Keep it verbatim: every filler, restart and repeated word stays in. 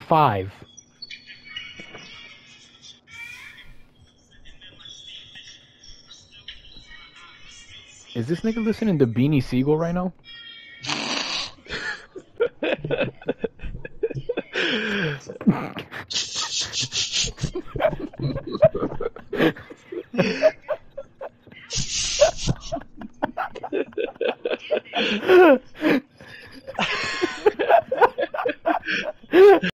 five. Is this nigga listening to Beanie Sigel right now?